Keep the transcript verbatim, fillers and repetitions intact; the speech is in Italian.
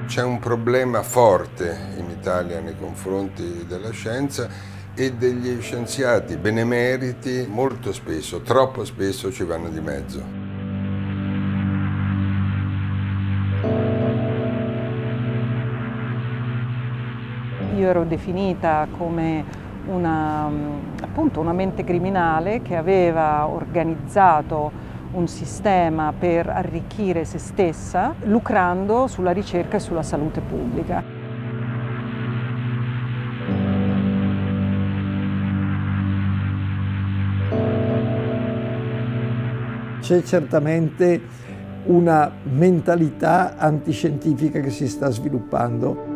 C'è un problema forte in Italia nei confronti della scienza e degli scienziati benemeriti molto spesso, troppo spesso ci vanno di mezzo. Io ero definita come una, appunto, una mente criminale che aveva organizzato un sistema per arricchire se stessa, lucrando sulla ricerca e sulla salute pubblica. C'è certamente una mentalità antiscientifica che si sta sviluppando.